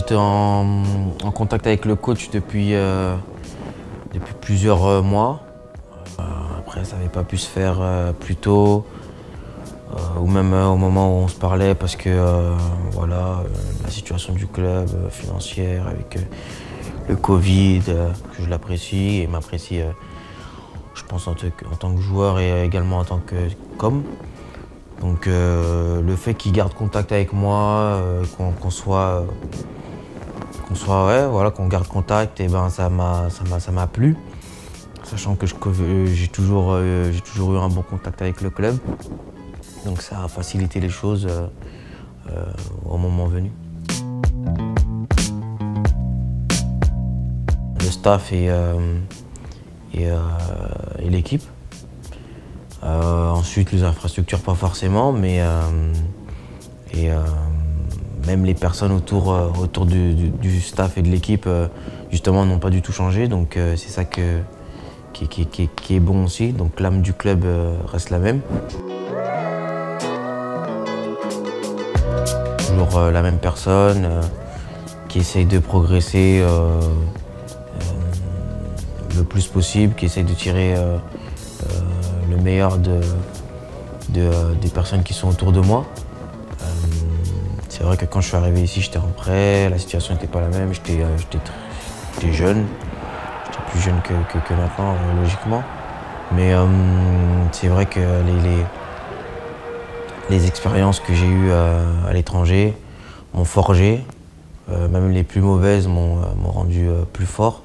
j'étais en contact avec le coach depuis plusieurs mois. Après, ça n'avait pas pu se faire plus tôt, ou même au moment où on se parlait, parce que voilà, la situation du club financière avec le Covid, que je l'apprécie et m'apprécie, je pense, en tant que joueur et également en tant que com. Donc le fait qu'il garde contact avec moi, qu'on garde contact, et ben ça m'a plu, sachant que j'ai toujours eu un bon contact avec le club. Donc ça a facilité les choses au moment venu. Le staff et l'équipe. Ensuite, les infrastructures, pas forcément, mais même les personnes autour du staff et de l'équipe, justement, n'ont pas du tout changé. Donc, c'est ça qui est bon aussi. Donc, l'âme du club reste la même. Toujours la même personne qui essaye de progresser le plus possible, qui essaye de tirer le meilleur des personnes qui sont autour de moi. C'est vrai que quand je suis arrivé ici, j'étais en prêt, la situation n'était pas la même, j'étais jeune, j'étais plus jeune que maintenant, logiquement. Mais c'est vrai que les expériences que j'ai eues à l'étranger m'ont forgé, même les plus mauvaises m'ont rendu plus fort.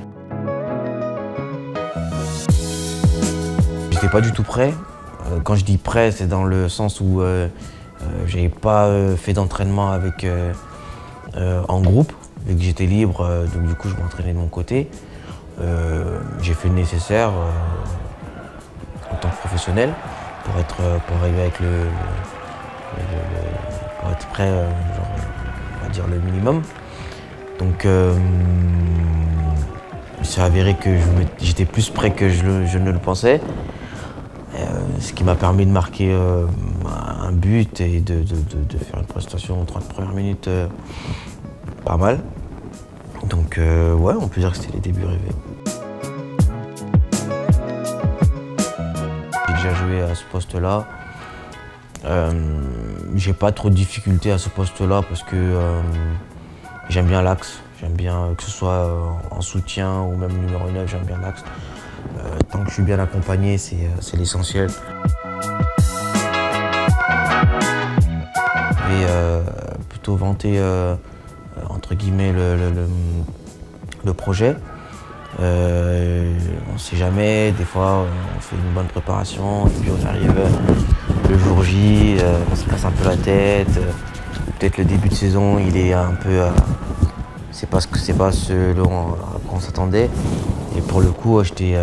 J'étais pas du tout prêt. Quand je dis prêt, c'est dans le sens où j'avais pas fait d'entraînement en groupe, vu que j'étais libre, donc du coup je m'entraînais de mon côté. J'ai fait le nécessaire en tant que professionnel pour arriver avec pour être prêt, on va dire le minimum. Donc il s'est avéré que j'étais plus prêt que je ne le pensais. Ce qui m'a permis de marquer un but et de faire une prestation en 30 premières minutes pas mal. Donc ouais, on peut dire que c'était les débuts rêvés. J'ai déjà joué à ce poste-là. J'ai pas trop de difficultés à ce poste-là parce que j'aime bien l'axe. J'aime bien que ce soit en soutien ou même numéro 9, j'aime bien l'axe. Tant que je suis bien accompagné, c'est l'essentiel. Je vais plutôt vanter entre guillemets le projet. On ne sait jamais, des fois on fait une bonne préparation et puis on arrive le jour J, on se casse un peu la tête. Peut-être le début de saison il est un peu c'est pas ce dont on s'attendait. Et pour le coup, j'étais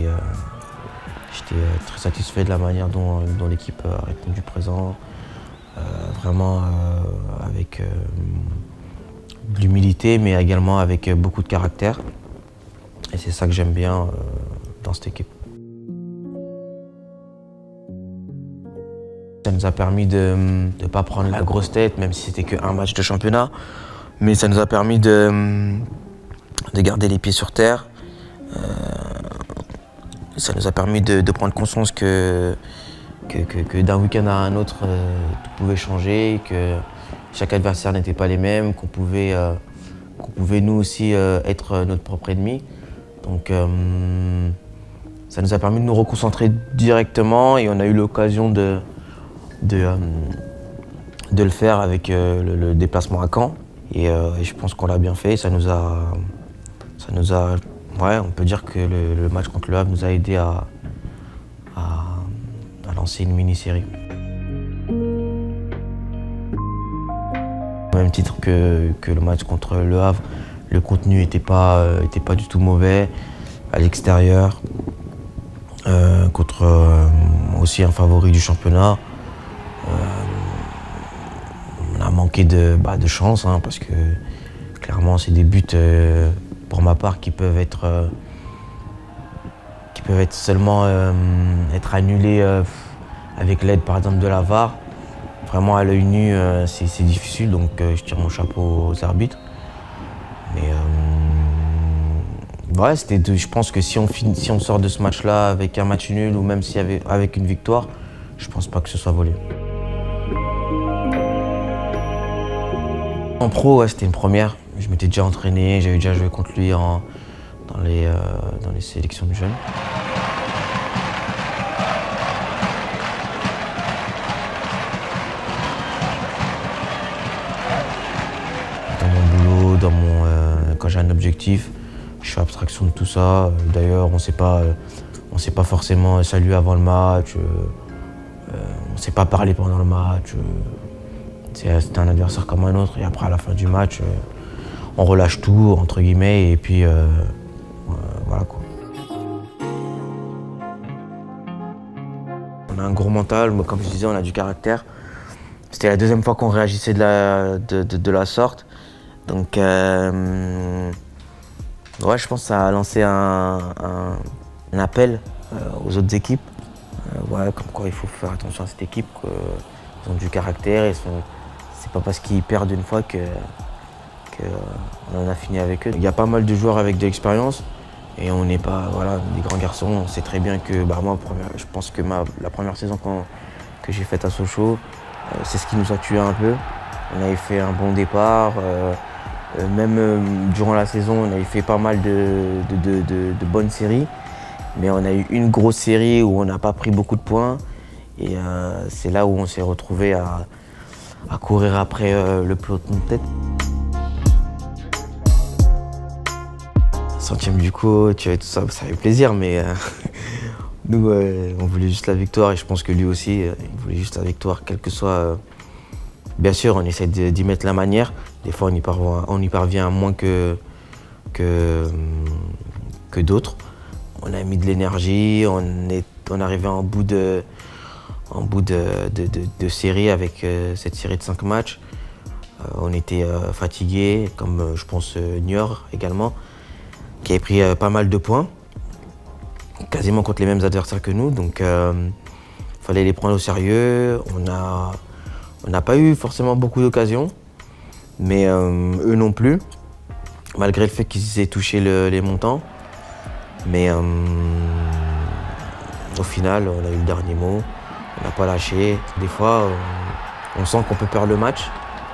très satisfait de la manière dont l'équipe a répondu présent. Vraiment avec de l'humilité, mais également avec beaucoup de caractère. Et c'est ça que j'aime bien dans cette équipe. Ça nous a permis de ne pas prendre la grosse tête, même si c'était qu'un match de championnat. Mais ça nous a permis de garder les pieds sur terre. Ça nous a permis de prendre conscience que d'un week-end à un autre, tout pouvait changer, que chaque adversaire n'était pas les mêmes, qu'on pouvait nous aussi être notre propre ennemi. Donc ça nous a permis de nous reconcentrer directement et on a eu l'occasion de le faire avec le déplacement à Caen. Et je pense qu'on l'a bien fait. Ça nous a, ouais, on peut dire que le match contre le Havre nous a aidé à lancer une mini-série. Au même titre que le match contre le Havre, le contenu n'était pas du tout mauvais à l'extérieur, contre aussi un favori du championnat. On a manqué de chance, hein, parce que clairement c'est des buts pour ma part qui peuvent être seulement être annulés avec l'aide par exemple de la VAR. Vraiment à l'œil nu c'est difficile, donc je tire mon chapeau aux arbitres. Mais ouais, je pense que si on sort de ce match-là avec un match nul ou même avec une victoire, je pense pas que ce soit volé. En pro, ouais, c'était une première. Je m'étais déjà entraîné, j'avais déjà joué contre lui dans les sélections de jeunes. Dans mon boulot, quand j'ai un objectif, je fais abstraction de tout ça. D'ailleurs, on ne s'est pas forcément salué avant le match. On ne s'est pas parlé pendant le match. C'était un adversaire comme un autre. Et après, à la fin du match, on relâche tout, entre guillemets, et puis voilà quoi. On a un gros mental, mais comme je disais, on a du caractère. C'était la deuxième fois qu'on réagissait de la sorte. Donc, ouais, je pense que ça a lancé un appel aux autres équipes. Ouais, comme quoi il faut faire attention à cette équipe. Ils ont du caractère. C'est pas parce qu'ils perdent une fois qu'on en a fini avec eux. Il y a pas mal de joueurs avec de l'expérience. Et on n'est pas des grands garçons. On sait très bien que moi, je pense que la première saison que j'ai faite à Sochaux, c'est ce qui nous a tués un peu. On avait fait un bon départ. Même durant la saison, on avait fait pas mal de bonnes séries. Mais on a eu une grosse série où on n'a pas pris beaucoup de points. Et c'est là où on s'est retrouvé à courir après le peloton de tête. 100e du coach, tout ça, ça fait plaisir, mais nous, on voulait juste la victoire et je pense que lui aussi, il voulait juste la victoire, quel que soit. Bien sûr, on essaie d'y mettre la manière. Des fois, on y parvient moins que d'autres. On a mis de l'énergie, on est arrivé en bout de série avec cette série de 5 matchs. On était fatigués, comme je pense Niort également, qui avait pris pas mal de points, quasiment contre les mêmes adversaires que nous. Donc il fallait les prendre au sérieux. On n'a pas eu forcément beaucoup d'occasions, mais eux non plus, malgré le fait qu'ils aient touché les montants. Mais au final, on a eu le dernier mot, on n'a pas lâché. Des fois, on sent qu'on peut perdre le match.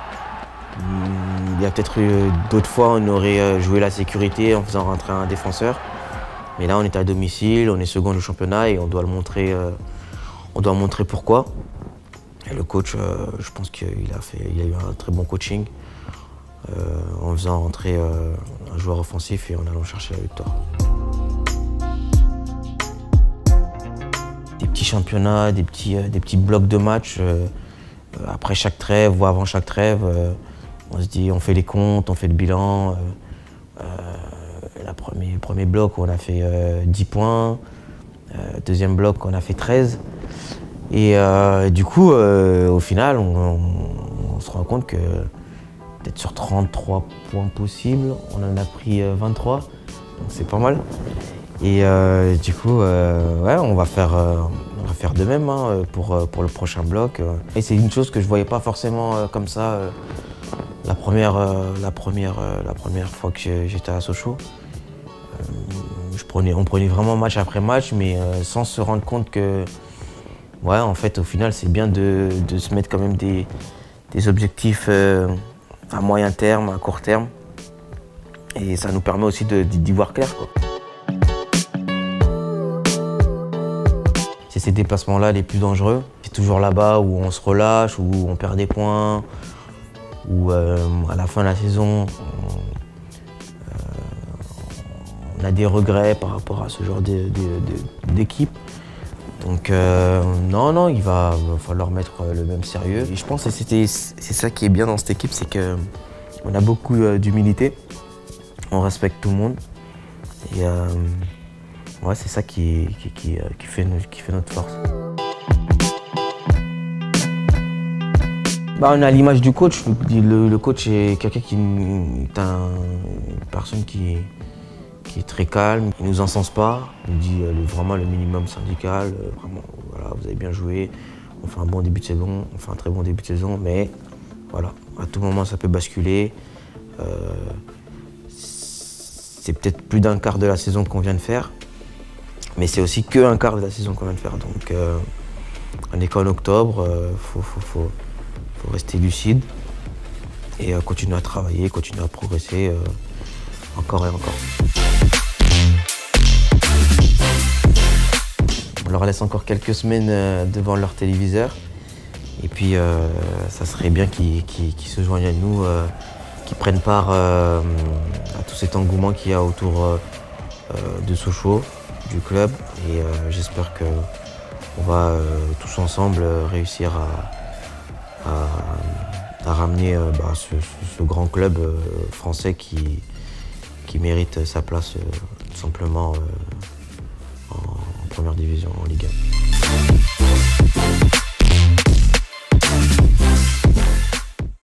Il y a peut-être eu d'autres fois, on aurait joué la sécurité en faisant rentrer un défenseur. Mais là, on est à domicile, on est second du championnat et on doit le montrer. On doit montrer pourquoi. Et le coach, je pense qu'il a eu un très bon coaching en faisant rentrer un joueur offensif et en allant chercher la victoire. Des petits championnats, des petits blocs de match après chaque trêve ou avant chaque trêve. On se dit, on fait les comptes, on fait le bilan. Le premier bloc, on a fait 10 points. Deuxième bloc, on a fait 13. Et du coup, au final, on se rend compte que peut-être sur 33 points possibles, on en a pris 23. Donc c'est pas mal. Et du coup, ouais, on va faire de même pour le prochain bloc. Et c'est une chose que je voyais pas forcément comme ça la première fois que j'étais à Sochaux. On prenait vraiment match après match, mais sans se rendre compte que, ouais, en fait, au final, c'est bien de se mettre quand même des objectifs à moyen terme, à court terme. Et ça nous permet aussi d'y voir clair, quoi. C'est ces déplacements-là les plus dangereux. C'est toujours là-bas où on se relâche, où on perd des points, où à la fin de la saison, on a des regrets par rapport à ce genre d'équipe. Donc non, il va falloir mettre le même sérieux. Et je pense que c'est ça qui est bien dans cette équipe, c'est qu'on a beaucoup d'humilité, on respecte tout le monde. Et ouais, c'est ça qui fait notre force. On a l'image du coach. Le coach est quelqu'un qui est une personne qui est très calme, il ne nous encense pas, il nous dit vraiment le minimum syndical, vraiment, voilà, vous avez bien joué, on fait un bon début de saison, on fait un très bon début de saison, mais voilà, à tout moment ça peut basculer. c'est peut-être plus d'un quart de la saison qu'on vient de faire, mais c'est aussi qu'un quart de la saison qu'on vient de faire. Donc on est qu'en octobre, faut rester lucide et continuer à travailler, continuer à progresser encore et encore. On leur laisse encore quelques semaines devant leur téléviseur et puis ça serait bien qu'ils se joignent à nous, qu'ils prennent part à tout cet engouement qu'il y a autour de Sochaux, du club, et j'espère qu'on va tous ensemble réussir à ramener ce grand club français qui mérite sa place tout simplement en première division, en Ligue 1.